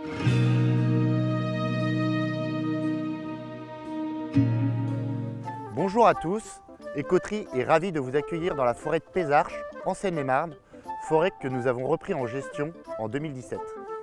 Bonjour à tous, Écoterie est ravi de vous accueillir dans la forêt de Pézarches, en Seine-et-Marne, forêt que nous avons repris en gestion en 2017.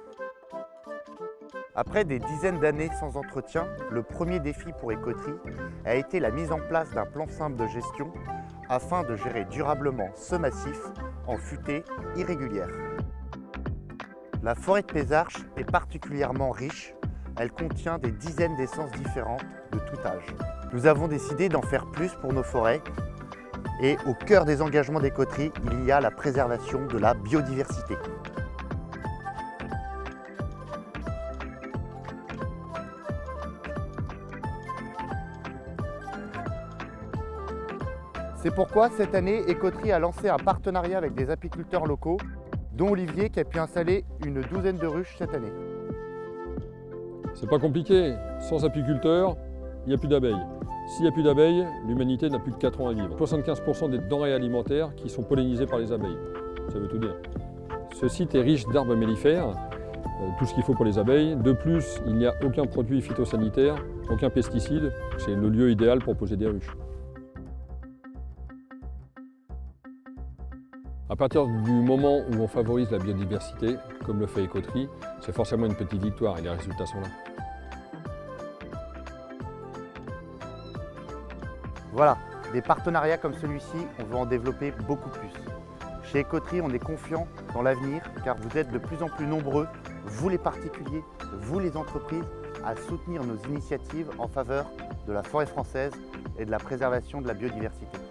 Après des dizaines d'années sans entretien, le premier défi pour Écoterie a été la mise en place d'un plan simple de gestion afin de gérer durablement ce massif en futaies irrégulières. La forêt de Pézarches est particulièrement riche. Elle contient des dizaines d'essences différentes de tout âge. Nous avons décidé d'en faire plus pour nos forêts et au cœur des engagements d'Écoterie, il y a la préservation de la biodiversité. C'est pourquoi cette année, Écoterie a lancé un partenariat avec des apiculteurs locaux, dont Olivier qui a pu installer une douzaine de ruches cette année. C'est pas compliqué, sans apiculteurs, il n'y a plus d'abeilles. S'il n'y a plus d'abeilles, l'humanité n'a plus que 4 ans à vivre. 75% des denrées alimentaires qui sont pollinisées par les abeilles, ça veut tout dire. Ce site est riche d'arbres mellifères, tout ce qu'il faut pour les abeilles. De plus, il n'y a aucun produit phytosanitaire, aucun pesticide. C'est le lieu idéal pour poser des ruches. À partir du moment où on favorise la biodiversité, comme le fait Écoterie, c'est forcément une petite victoire et les résultats sont là. Voilà, des partenariats comme celui-ci, on veut en développer beaucoup plus. Chez Écoterie, on est confiant dans l'avenir car vous êtes de plus en plus nombreux, vous les particuliers, vous les entreprises, à soutenir nos initiatives en faveur de la forêt française et de la préservation de la biodiversité.